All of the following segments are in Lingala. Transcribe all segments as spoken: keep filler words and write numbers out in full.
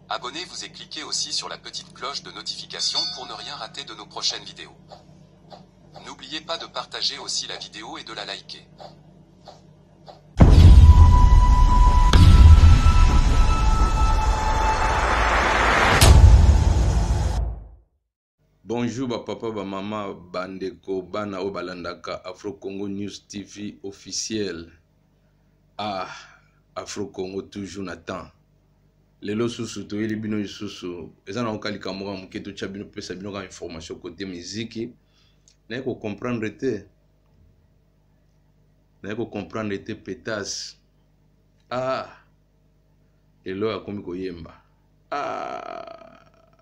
Abonnez-vous et cliquez aussi sur la petite cloche de notification pour ne rien rater de nos prochaines vidéos. N'oubliez pas de partager aussi la vidéo et de la liker. Bonjour ba papa ba mama bandeko bana o balandaka Afro Congo News T V officiel. Ah, Afro Congo toujours n'attend. Lelo susu to yeli bino susu ezana okali kamora muketo cha bino pesa bino ka information côté musique. Na ko comprendre te. Na ko comprendre te pétasse. Ah. Lelo akomi ko yemba. Ah.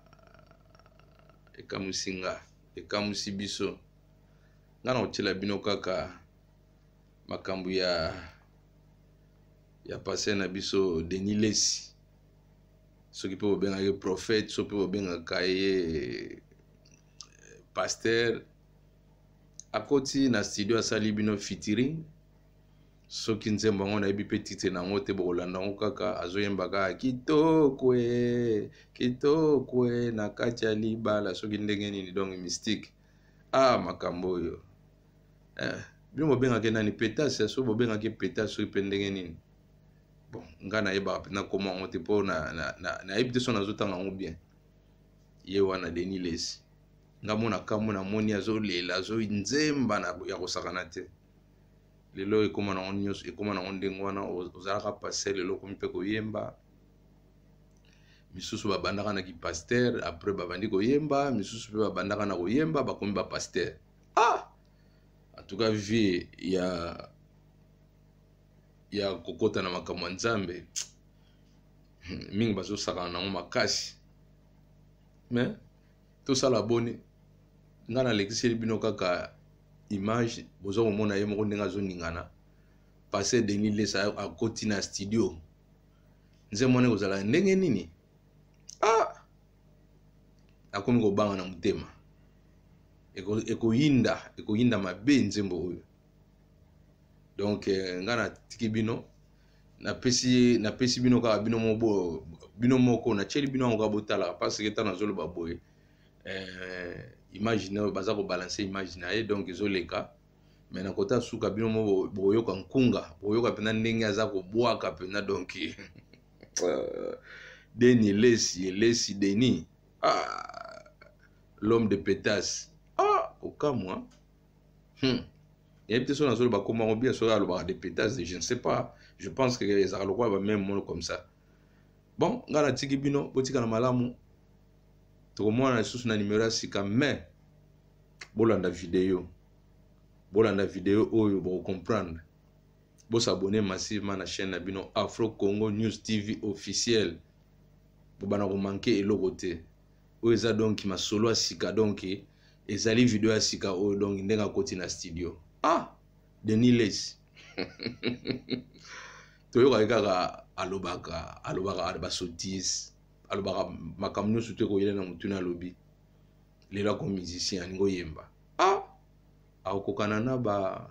Ekamusinga, ekamusi biso. Ngana otela bino kaka makambu ya ya passé na biso Denis Lesi. Soki pe obenga ye prophète, so pe obenga kaye pasteur. Akoti na studio asali bino fitiri. Soki nzembo ngo na yebi pe titre na ngo te bolanda ngo kaka azoyemba ka kitoko e kitoko e na kati ya libala soki ndenge nini donc mystique. Ah makambo yo. Eh bino bobenga ke nani pétasse so bobenga ke pétasse so pe ndenge nini. Bon ngana yeba pe na comment on te po na na na, na yebi te so nazotanga ngo bien. Ye wana Denis Lesi. Ngamona kamona moni azolela azo nzemba na ya kosakana te. Lelo ekoma na onyos ekoma na ondengo wana ozalaka passer lelo komi pe koyemba misusu babandaka na ki pasteur après babandi koyemba misusu pe babandaka na koyemba bakomi ba pasteur. Ah en tout cas vie ya ya kokota na makambo nzambe mingi bazo saka na makasi mais tout ça la bonne ngana lekisi bino kaka image bozo mona ye moko ndenga zo ningana passer Denis Lesi a koti na studio nze mone kozala ndenge nini. Ah akomi ko banga na mutema eko eko yinda eko yinda mabe nzembo oyo donc eh, ngana tiki bino na pesi na pesi bino ka bino mobo bino moko na cheli bino ngo botala parce que tana zolo baboye eh imagine baza ko balancer image na ye donc ezoleka mais na kota suka bino mo boyoka nkunga boyoka pena ndenge aza ko boaka pena donc Denis Lesi Lesi Denis. Ah l'homme de pétasse. Ah okamwa hmm et peut-être son azolo ba comment bien sera le bar de pétasse je ne sais pas, je pense que les arlois va même monde comme ça. Bon ngana tiki bino botika na malamu to mona susu na numéro sika mais bolanda vidéo bolanda vidéo oyo bo comprendre bo s'abonner massivement na chaîne na bino Afro Congo News T V officiel bo bana ko manquer eloko te oyo eza donc ma solo sika donc ezali vidéo ya sika oyo donc ndenga koti na studio. Ah Denis Lesi to yo kaka alobaka alobaka ba sotis alobaka makamno surtout ko yele na mutuna lobi lelo ko musicien ngo yemba. Ah akokana na ba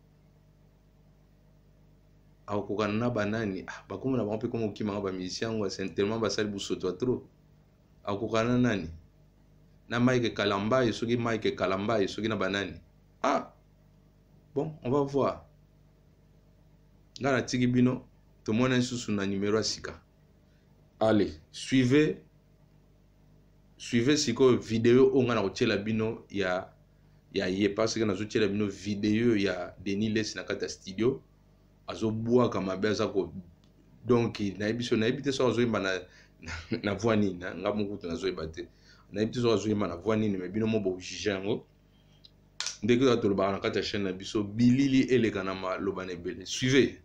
akokana na banani ah bakoma na ba mpe komo kima ba musicien ngo c'est tellement basali busoto trop akokana nani na Mike Kalamba soki Mike Kalamba soki na banani. Ah bon on va voir ngana tiki bino to mona susu na numéro sika. Allez, suivez suivez siko vidéo onga na kotiela bino ya ya ye parce que na zotiela bino vidéo ya Denis Lesi na kata studio azo boa kama beza ko donc na ebiso na ebite so azoyimba na na voix nini nga mukutu na zoyeba te na ebite so azoyimba na voix nini mais bino mo bo jijango ndeko to lo ba na kata chaîne na biso bilili eleka na maloba na bele. Suivez.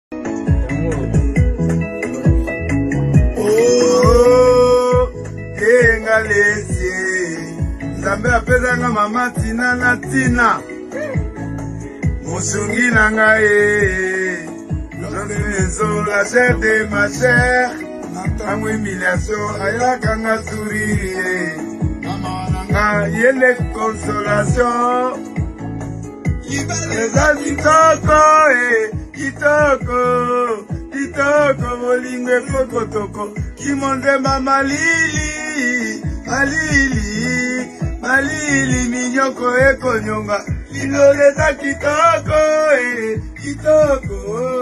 Lesi Nzambe apezanga mama tina na tina Musungi na ngae Maison la chair de ma chair Tango humiliation ayaka nga sourire Nga yele consolation Eza kitoko eh kitoko kitoko bolingo ekokotoko kimonzemba malili malili malili minyoko ekonyonga linoleza kitoko eh, kitoko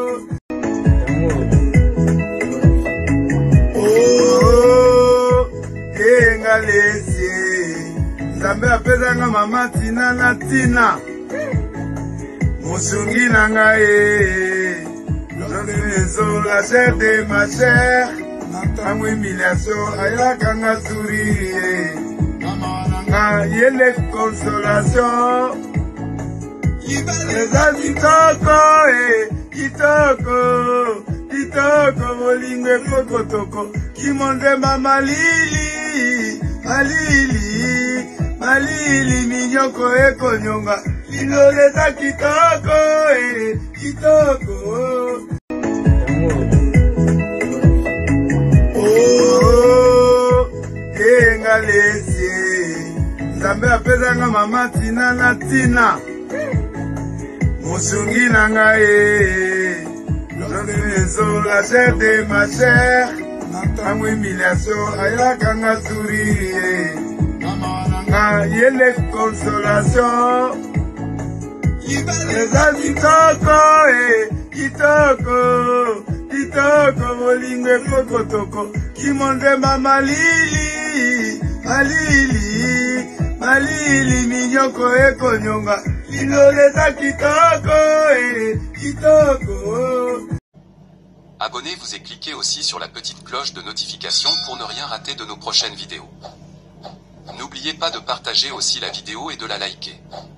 oh enga lesie nzambe apezanga mama tina na tina mosungi na ngai maison, la chair de ma chair, ntango humiliation, ayakanga sourire, yele consolation, eza kitoko, eh, kitoko, kitoko, bolingo ekokotoko, kimonzemba malili, malili, malili, minyoko ekonyonga, linoleza kitoko, eh, kitoko. Oh, enga lesie nzambe apezanga mama tina na tina mosungi na ngai maison, la chair de ma chair, ntango humiliation, ayakanga sourire, yele consolation, eza kitoko, eh, kitoko, kitoko, bolingo ekokotoko, kimonzemba malili, malili, malili, minyoko ekonyonga, linoleza kitoko, eh, kitoko. Abonnez-vous et cliquez aussi sur la petite cloche de notification pour ne rien rater de nos prochaines vidéos. N'oubliez pas de partager aussi la vidéo et de la liker.